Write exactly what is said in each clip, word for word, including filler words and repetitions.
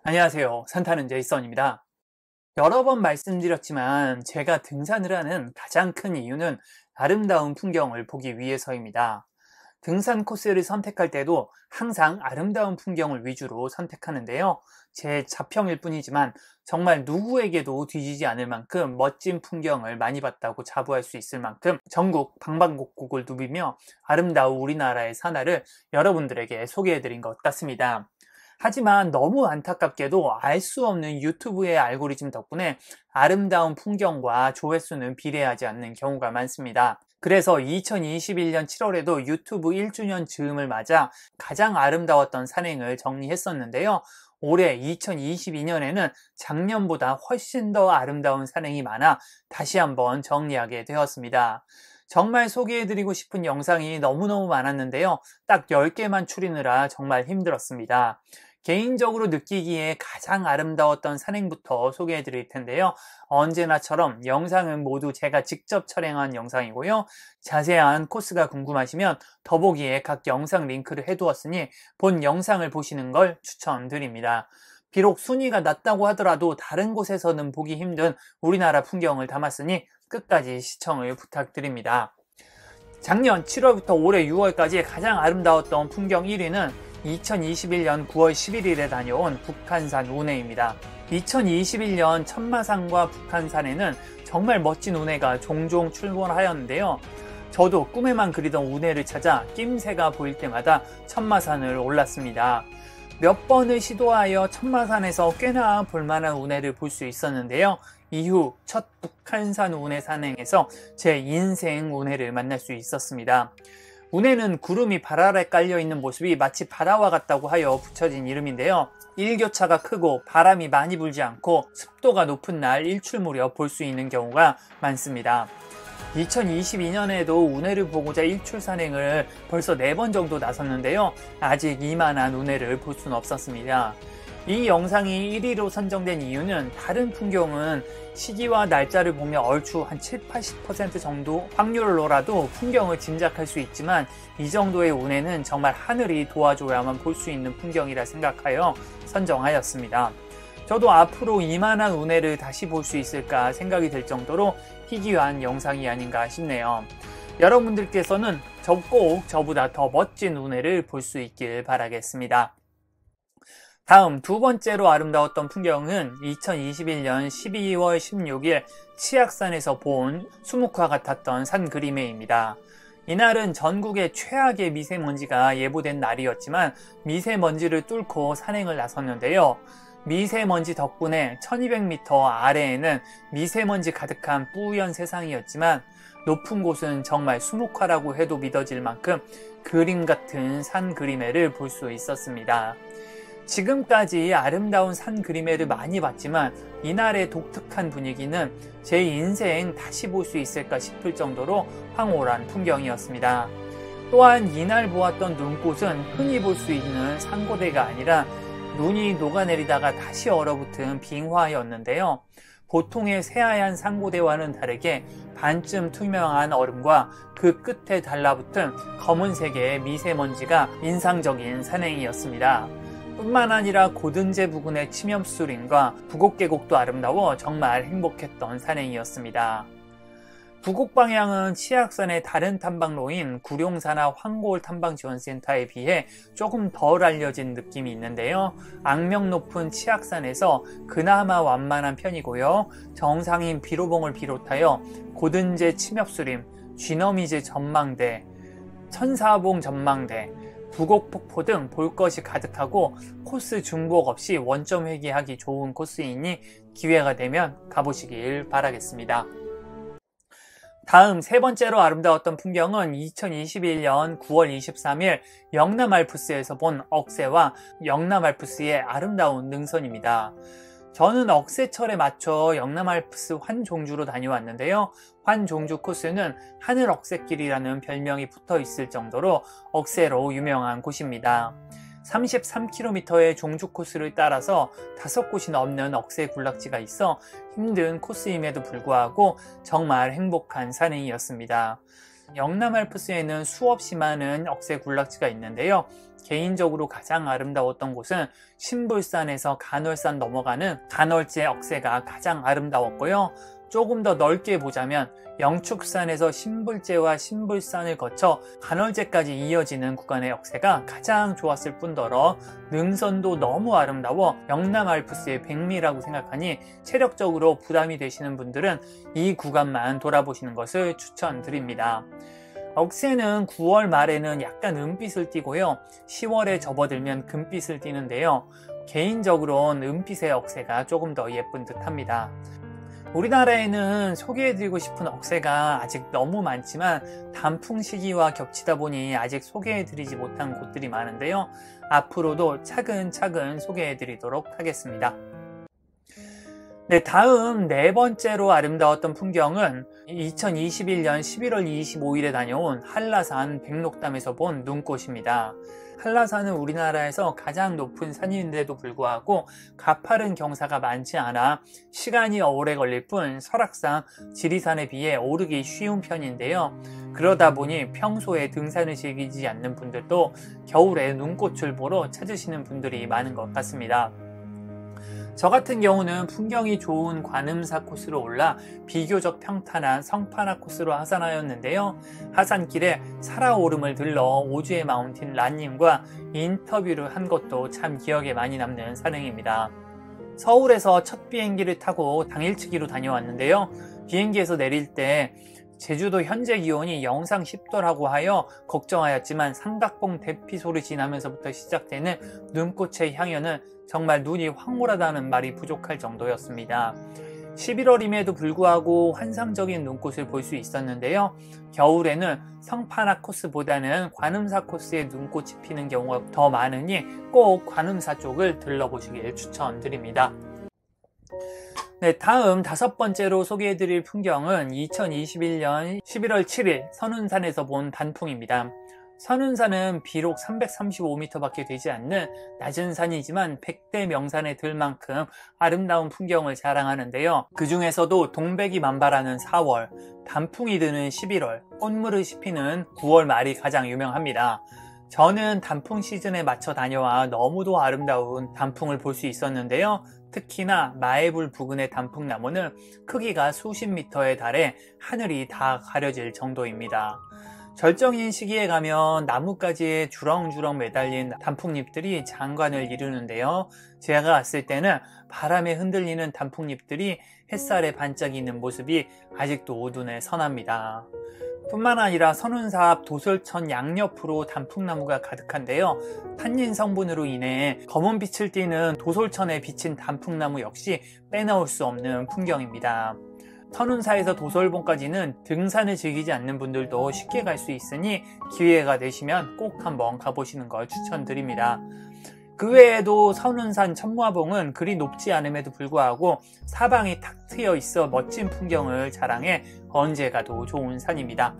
안녕하세요. 산타는 제이슨입니다. 여러 번 말씀드렸지만 제가 등산을 하는 가장 큰 이유는 아름다운 풍경을 보기 위해서입니다. 등산 코스를 선택할 때도 항상 아름다운 풍경을 위주로 선택하는데요. 제 자평일 뿐이지만 정말 누구에게도 뒤지지 않을 만큼 멋진 풍경을 많이 봤다고 자부할 수 있을 만큼 전국 방방곡곡을 누비며 아름다운 우리나라의 산하를 여러분들에게 소개해드린 것 같습니다. 하지만 너무 안타깝게도 알 수 없는 유튜브의 알고리즘 덕분에 아름다운 풍경과 조회수는 비례하지 않는 경우가 많습니다. 그래서 이천이십일 년 칠월에도 유튜브 일 주년 즈음을 맞아 가장 아름다웠던 산행을 정리했었는데요. 올해 이천이십이 년에는 작년보다 훨씬 더 아름다운 산행이 많아 다시 한번 정리하게 되었습니다. 정말 소개해드리고 싶은 영상이 너무너무 많았는데요. 딱 열 개만 추리느라 정말 힘들었습니다. 개인적으로 느끼기에 가장 아름다웠던 산행부터 소개해 드릴 텐데요. 언제나처럼 영상은 모두 제가 직접 촬영한 영상이고요. 자세한 코스가 궁금하시면 더보기에 각 영상 링크를 해두었으니 본 영상을 보시는 걸 추천드립니다. 비록 순위가 낮다고 하더라도 다른 곳에서는 보기 힘든 우리나라 풍경을 담았으니 끝까지 시청을 부탁드립니다. 작년 칠월부터 올해 유월까지 가장 아름다웠던 풍경 일 위는 이천이십일 년 구월 십일일에 다녀온 북한산 운해입니다. 이천이십일 년 천마산과 북한산에는 정말 멋진 운해가 종종 출몰하였는데요. 저도 꿈에만 그리던 운해를 찾아 낌새가 보일 때마다 천마산을 올랐습니다. 몇 번을 시도하여 천마산에서 꽤나 볼만한 운해를 볼 수 있었는데요. 이후 첫 북한산 운해 산행에서 제 인생 운해를 만날 수 있었습니다. 운해는 구름이 발 아래 깔려있는 모습이 마치 바다와 같다고 하여 붙여진 이름인데요. 일교차가 크고 바람이 많이 불지 않고 습도가 높은 날 일출 무렵 볼 수 있는 경우가 많습니다. 이천이십이 년에도 운해를 보고자 일출 산행을 벌써 네 번 정도 나섰는데요. 아직 이만한 운해를 볼 수는 없었습니다. 이 영상이 일 위로 선정된 이유는 다른 풍경은 시기와 날짜를 보며 얼추 한 칠십, 팔십 퍼센트 정도 확률로라도 풍경을 짐작할 수 있지만 이 정도의 운해는 정말 하늘이 도와줘야만 볼 수 있는 풍경이라 생각하여 선정하였습니다. 저도 앞으로 이만한 운해를 다시 볼 수 있을까 생각이 들 정도로 희귀한 영상이 아닌가 싶네요. 여러분들께서는 꼭 저보다 더 멋진 운해를 볼 수 있길 바라겠습니다. 다음 두 번째로 아름다웠던 풍경은 이천이십일 년 십이월 십육일 치악산에서 본 수묵화 같았던 산 그림회입니다. 이날은 전국의 최악의 미세먼지가 예보된 날이었지만 미세먼지를 뚫고 산행을 나섰는데요. 미세먼지 덕분에 천이백 미터 아래에는 미세먼지 가득한 뿌연 세상이었지만 높은 곳은 정말 수묵화라고 해도 믿어질 만큼 그림 같은 산 그림회를 볼 수 있었습니다. 지금까지 아름다운 산 그림회를 많이 봤지만 이날의 독특한 분위기는 제 인생 다시 볼 수 있을까 싶을 정도로 황홀한 풍경이었습니다. 또한 이날 보았던 눈꽃은 흔히 볼 수 있는 산고대가 아니라 눈이 녹아내리다가 다시 얼어붙은 빙화였는데요. 보통의 새하얀 산고대와는 다르게 반쯤 투명한 얼음과 그 끝에 달라붙은 검은색의 미세먼지가 인상적인 산행이었습니다. 뿐만 아니라 고든제 부근의 침엽수림과 부곡계곡도 아름다워 정말 행복했던 산행이었습니다. 부곡 방향은 치악산의 다른 탐방로인 구룡산하 황골 탐방지원센터에 비해 조금 덜 알려진 느낌이 있는데요. 악명 높은 치악산에서 그나마 완만한 편이고요. 정상인 비로봉을 비롯하여 고든제 침엽수림, 쥐너미즈 전망대, 천사봉 전망대, 부곡폭포 등 볼 것이 가득하고 코스 중복 없이 원점 회귀하기 좋은 코스이니 기회가 되면 가보시길 바라겠습니다. 다음 세 번째로 아름다웠던 풍경은 이천이십일 년 구월 이십삼일 영남알프스에서 본 억새와 영남알프스의 아름다운 능선입니다. 저는 억새철에 맞춰 영남알프스 환종주로 다녀왔는데요. 환종주 코스는 하늘 억새길이라는 별명이 붙어 있을 정도로 억새로 유명한 곳입니다. 삼십삼 킬로미터의 종주 코스를 따라서 다섯 곳이 넘는 억새 군락지가 있어 힘든 코스임에도 불구하고 정말 행복한 산행이었습니다. 영남알프스에는 수없이 많은 억새 군락지가 있는데요. 개인적으로 가장 아름다웠던 곳은 신불산에서 간월산 넘어가는 간월제 억새가 가장 아름다웠고요. 조금 더 넓게 보자면 영축산에서 신불제와 신불산을 거쳐 간월제까지 이어지는 구간의 억새가 가장 좋았을 뿐더러 능선도 너무 아름다워 영남 알프스의 백미라고 생각하니 체력적으로 부담이 되시는 분들은 이 구간만 돌아보시는 것을 추천드립니다. 억새는 구월 말에는 약간 은빛을 띠고요. 시월에 접어들면 금빛을 띠는데요. 개인적으로는 은빛의 억새가 조금 더 예쁜 듯 합니다. 우리나라에는 소개해드리고 싶은 억새가 아직 너무 많지만 단풍 시기와 겹치다 보니 아직 소개해드리지 못한 곳들이 많은데요. 앞으로도 차근차근 소개해드리도록 하겠습니다. 네, 다음 네 번째로 아름다웠던 풍경은 이천이십일 년 십일월 이십오일에 다녀온 한라산 백록담에서 본 눈꽃입니다. 한라산은 우리나라에서 가장 높은 산인데도 불구하고 가파른 경사가 많지 않아 시간이 오래 걸릴 뿐 설악산, 지리산에 비해 오르기 쉬운 편인데요. 그러다 보니 평소에 등산을 즐기지 않는 분들도 겨울에 눈꽃을 보러 찾으시는 분들이 많은 것 같습니다. 저 같은 경우는 풍경이 좋은 관음사 코스로 올라 비교적 평탄한 성판화 코스로 하산하였는데요. 하산길에 살아오름을 들러 오주의 마운틴 란님과 인터뷰를 한 것도 참 기억에 많이 남는 산행입니다. 서울에서 첫 비행기를 타고 당일치기로 다녀왔는데요. 비행기에서 내릴 때 제주도 현재 기온이 영상 십 도라고 하여 걱정하였지만 삼각봉 대피 소리 지나면서부터 시작되는 눈꽃의 향연은 정말 눈이 황홀하다는 말이 부족할 정도였습니다. 십일월임에도 불구하고 환상적인 눈꽃을 볼 수 있었는데요. 겨울에는 성판화 코스보다는 관음사 코스에 눈꽃이 피는 경우가 더 많으니 꼭 관음사 쪽을 들러보시길 추천드립니다. 네, 다음 다섯 번째로 소개해드릴 풍경은 이천이십일 년 십일월 칠일 선운산에서 본 단풍입니다. 선운산은 비록 삼백삼십오 미터 밖에 되지 않는 낮은 산이지만 백대 명산에 들 만큼 아름다운 풍경을 자랑하는데요. 그 중에서도 동백이 만발하는 사월, 단풍이 드는 십일월, 꽃무릇이 피는 구월 말이 가장 유명합니다. 저는 단풍 시즌에 맞춰 다녀와 너무도 아름다운 단풍을 볼 수 있었는데요. 특히나 마애불 부근의 단풍나무는 크기가 수십 미터에 달해 하늘이 다 가려질 정도입니다. 절정인 시기에 가면 나뭇가지에 주렁주렁 매달린 단풍잎들이 장관을 이루는데요. 제가 갔을 때는 바람에 흔들리는 단풍잎들이 햇살에 반짝이는 모습이 아직도 눈에 선합니다. 뿐만 아니라 선운사 앞 도솔천 양옆으로 단풍나무가 가득한데요. 탄닌 성분으로 인해 검은 빛을 띠는 도솔천에 비친 단풍나무 역시 빼놓을 수 없는 풍경입니다. 선운사에서 도솔봉까지는 등산을 즐기지 않는 분들도 쉽게 갈 수 있으니 기회가 되시면 꼭 한번 가보시는 걸 추천드립니다. 그 외에도 선운산 천무화봉은 그리 높지 않음에도 불구하고 사방이 탁 트여 있어 멋진 풍경을 자랑해 언제 가도 좋은 산입니다.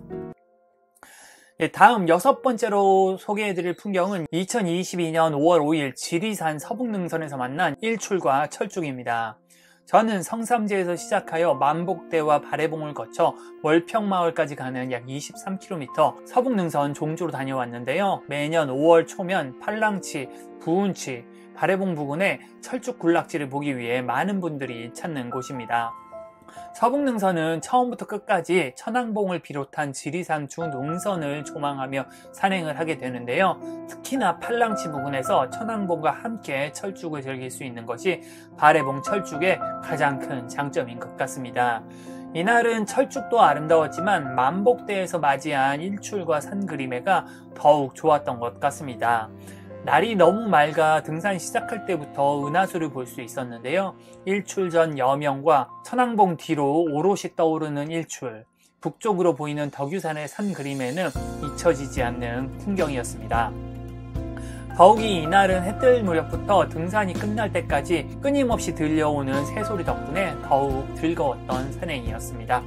네, 다음 여섯 번째로 소개해드릴 풍경은 이천이십이 년 오월 오일 지리산 서북능선에서 만난 일출과 철쭉입니다. 저는 성삼지에서 시작하여 만복대와 바래봉을 거쳐 월평마을까지 가는 약 이십삼 킬로미터 서북능선 종주로 다녀왔는데요. 매년 오월 초면 팔랑치, 부운치, 바래봉 부근에 철쭉 군락지를 보기 위해 많은 분들이 찾는 곳입니다. 서북능선은 처음부터 끝까지 천왕봉을 비롯한 지리산 주 능선을 조망하며 산행을 하게 되는데요. 특히나 팔랑치 부근에서 천왕봉과 함께 철쭉을 즐길 수 있는 것이 바래봉 철쭉의 가장 큰 장점인 것 같습니다. 이날은 철쭉도 아름다웠지만 만복대에서 맞이한 일출과 산그림회가 더욱 좋았던 것 같습니다. 날이 너무 맑아 등산 시작할 때부터 은하수를 볼 수 있었는데요. 일출 전 여명과 천왕봉 뒤로 오롯이 떠오르는 일출, 북쪽으로 보이는 덕유산의 산 그림에는 잊혀지지 않는 풍경이었습니다. 더욱이 이날은 해뜰 무렵부터 등산이 끝날 때까지 끊임없이 들려오는 새소리 덕분에 더욱 즐거웠던 산행이었습니다.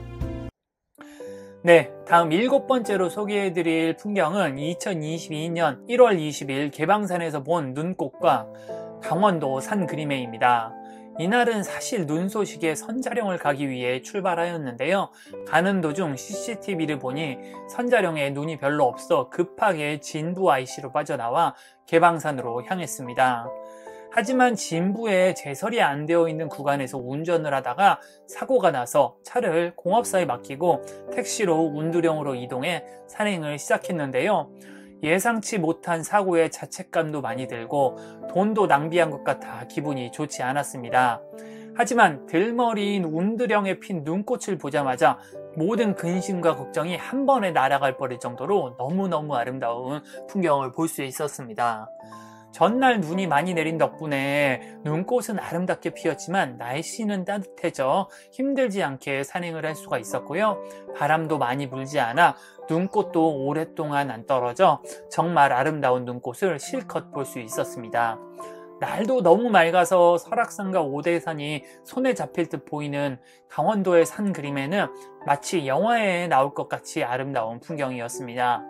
네, 다음 일곱 번째로 소개해드릴 풍경은 이천이십이 년 일월 이십일 개방산에서 본 눈꽃과 강원도 산 그림회입니다. 이날은 사실 눈 소식에 선자령을 가기 위해 출발하였는데요. 가는 도중 씨씨티비를 보니 선자령에 눈이 별로 없어 급하게 진부 아이씨로 빠져나와 개방산으로 향했습니다. 하지만 진부에 제설이 안 되어 있는 구간에서 운전을 하다가 사고가 나서 차를 공업사에 맡기고 택시로 운두령으로 이동해 산행을 시작했는데요. 예상치 못한 사고에 자책감도 많이 들고 돈도 낭비한 것 같아 기분이 좋지 않았습니다. 하지만 들머리인 운두령에 핀 눈꽃을 보자마자 모든 근심과 걱정이 한 번에 날아갈 뻔할 정도로 너무너무 아름다운 풍경을 볼 수 있었습니다. 전날 눈이 많이 내린 덕분에 눈꽃은 아름답게 피었지만 날씨는 따뜻해져 힘들지 않게 산행을 할 수가 있었고요. 바람도 많이 불지 않아 눈꽃도 오랫동안 안 떨어져 정말 아름다운 눈꽃을 실컷 볼 수 있었습니다. 날도 너무 맑아서 설악산과 오대산이 손에 잡힐 듯 보이는 강원도의 산 그림에는 마치 영화에 나올 것 같이 아름다운 풍경이었습니다.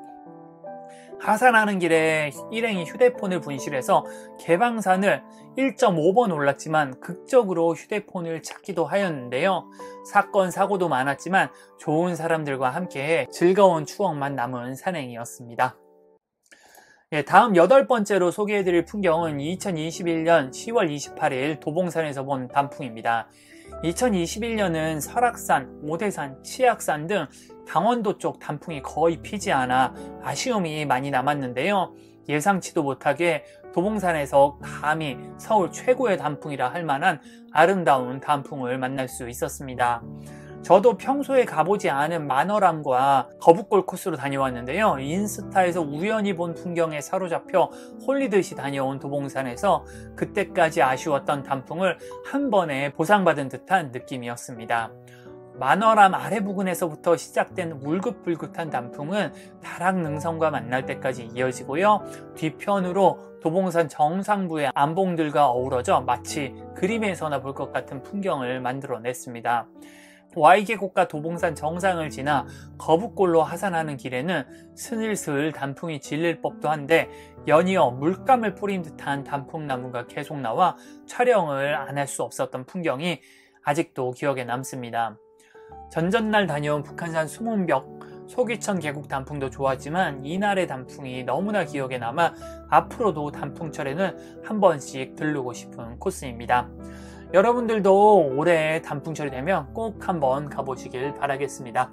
하산하는 길에 일행이 휴대폰을 분실해서 개방산을 일 점 오 번 올랐지만 극적으로 휴대폰을 찾기도 하였는데요. 사건 사고도 많았지만 좋은 사람들과 함께 즐거운 추억만 남은 산행이었습니다. 예, 다음 여덟 번째로 소개해드릴 풍경은 이천이십일 년 시월 이십팔일 도봉산에서 본 단풍입니다. 이천이십일 년은 설악산, 오대산, 치악산 등 강원도 쪽 단풍이 거의 피지 않아 아쉬움이 많이 남았는데요. 예상치도 못하게 도봉산에서 감히 서울 최고의 단풍이라 할 만한 아름다운 단풍을 만날 수 있었습니다. 저도 평소에 가보지 않은 만월암과 거북골 코스로 다녀왔는데요. 인스타에서 우연히 본 풍경에 사로잡혀 홀리듯이 다녀온 도봉산에서 그때까지 아쉬웠던 단풍을 한 번에 보상받은 듯한 느낌이었습니다. 만월암 아래 부근에서부터 시작된 울긋불긋한 단풍은 다락능선과 만날 때까지 이어지고요. 뒤편으로 도봉산 정상부의 암봉들과 어우러져 마치 그림에서나 볼 것 같은 풍경을 만들어냈습니다. Y계곡과 도봉산 정상을 지나 거북골로 하산하는 길에는 스늘스을 단풍이 질릴 법도 한데 연이어 물감을 뿌린 듯한 단풍나무가 계속 나와 촬영을 안 할 수 없었던 풍경이 아직도 기억에 남습니다. 전전날 다녀온 북한산 수문벽, 소귀천 계곡 단풍도 좋았지만 이날의 단풍이 너무나 기억에 남아 앞으로도 단풍철에는 한 번씩 들르고 싶은 코스입니다. 여러분들도 올해 단풍철이 되면 꼭 한번 가보시길 바라겠습니다.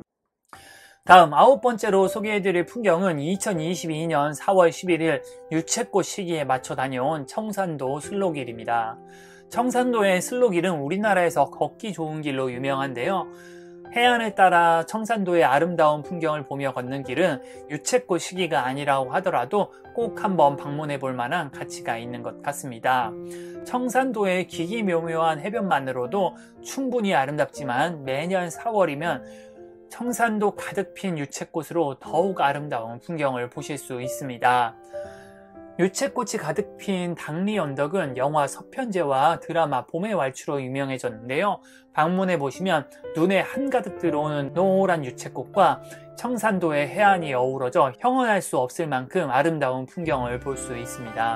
다음 아홉 번째로 소개해드릴 풍경은 이천이십이 년 사월 십일일 유채꽃 시기에 맞춰 다녀온 청산도 슬로길입니다. 청산도의 슬로길은 우리나라에서 걷기 좋은 길로 유명한데요. 해안을 따라 청산도의 아름다운 풍경을 보며 걷는 길은 유채꽃 시기가 아니라고 하더라도 꼭 한번 방문해 볼 만한 가치가 있는 것 같습니다. 청산도의 기기묘묘한 해변만으로도 충분히 아름답지만 매년 사월이면 청산도 가득 핀 유채꽃으로 더욱 아름다운 풍경을 보실 수 있습니다. 유채꽃이 가득 핀 당리 언덕은 영화 서편제와 드라마 봄의 왈츠로 유명해졌는데요. 방문해 보시면 눈에 한가득 들어오는 노란 유채꽃과 청산도의 해안이 어우러져 형언할 수 없을 만큼 아름다운 풍경을 볼 수 있습니다.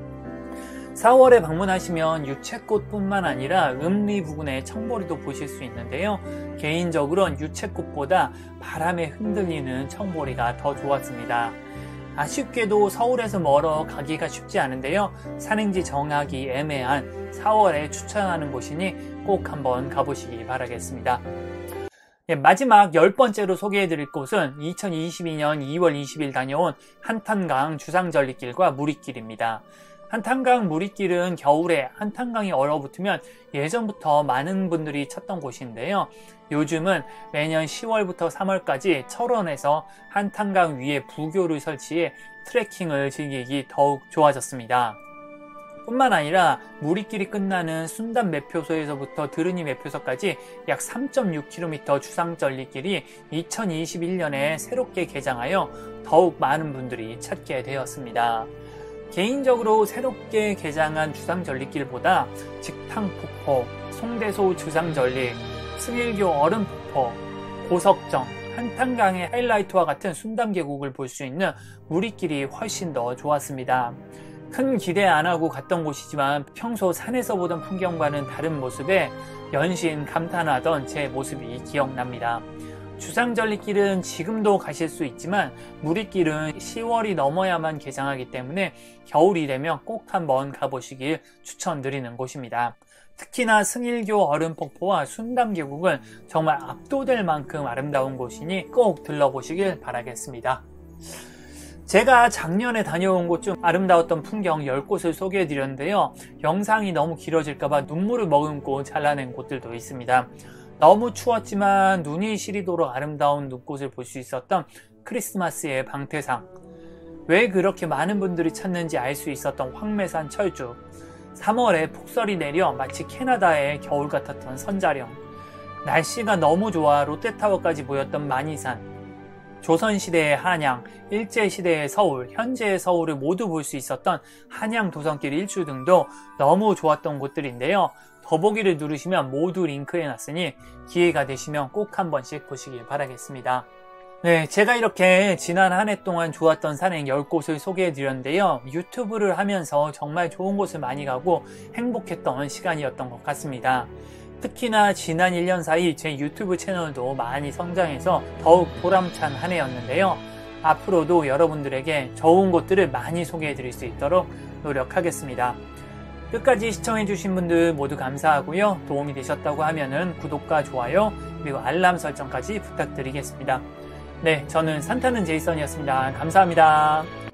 사월에 방문하시면 유채꽃뿐만 아니라 음리 부근의 청보리도 보실 수 있는데요. 개인적으로는 유채꽃보다 바람에 흔들리는 청보리가 더 좋았습니다. 아쉽게도 서울에서 멀어 가기가 쉽지 않은데요. 산행지 정하기 애매한 사월에 추천하는 곳이니 꼭 한번 가보시기 바라겠습니다. 예, 마지막 열 번째로 소개해드릴 곳은 이천이십이 년 이월 이십일 다녀온 한탄강 주상절리길과 무리길입니다. 한탄강 무리길은 겨울에 한탄강이 얼어붙으면 예전부터 많은 분들이 찾던 곳인데요. 요즘은 매년 시월부터 삼월까지 철원에서 한탄강 위에 부교를 설치해 트레킹을 즐기기 더욱 좋아졌습니다. 뿐만 아니라 무리길이 끝나는 순담 매표소에서부터 드르니 매표소까지 약 삼 점 육 킬로미터 주상절리길이 이천이십일 년에 새롭게 개장하여 더욱 많은 분들이 찾게 되었습니다. 개인적으로 새롭게 개장한 주상절리길보다 직탕폭포, 송대소 주상절리, 승일교 얼음폭포, 고석정, 한탄강의 하이라이트와 같은 순담계곡을 볼 수 있는 무리길이 훨씬 더 좋았습니다. 큰 기대 안 하고 갔던 곳이지만 평소 산에서 보던 풍경과는 다른 모습에 연신 감탄하던 제 모습이 기억납니다. 주상절리길은 지금도 가실 수 있지만 무리길은 시월이 넘어야만 개장하기 때문에 겨울이 되면 꼭 한번 가보시길 추천드리는 곳입니다. 특히나 승일교 얼음폭포와 순담계곡은 정말 압도될 만큼 아름다운 곳이니 꼭 들러보시길 바라겠습니다. 제가 작년에 다녀온 곳 중 아름다웠던 풍경 열 곳을 소개해 드렸는데요. 영상이 너무 길어질까봐 눈물을 머금고 잘라낸 곳들도 있습니다. 너무 추웠지만 눈이 시리도록 아름다운 눈꽃을 볼 수 있었던 크리스마스의 방태상, 왜 그렇게 많은 분들이 찾는지 알 수 있었던 황매산 철쭉, 삼월에 폭설이 내려 마치 캐나다의 겨울 같았던 선자령, 날씨가 너무 좋아 롯데타워까지 보였던 만이산, 조선시대의 한양, 일제시대의 서울, 현재의 서울을 모두 볼 수 있었던 한양 도성길 일주 등도 너무 좋았던 곳들인데요. 더보기를 누르시면 모두 링크해 놨으니 기회가 되시면 꼭 한 번씩 보시길 바라겠습니다. 네, 제가 이렇게 지난 한 해 동안 좋았던 산행 열 곳을 소개해 드렸는데요. 유튜브를 하면서 정말 좋은 곳을 많이 가고 행복했던 시간이었던 것 같습니다. 특히나 지난 일 년 사이 제 유튜브 채널도 많이 성장해서 더욱 보람찬 한 해였는데요. 앞으로도 여러분들에게 좋은 곳들을 많이 소개해 드릴 수 있도록 노력하겠습니다. 끝까지 시청해주신 분들 모두 감사하고요. 도움이 되셨다고 하면은 구독과 좋아요 그리고 알람 설정까지 부탁드리겠습니다. 네, 저는 산타는 제이슨이었습니다. 감사합니다.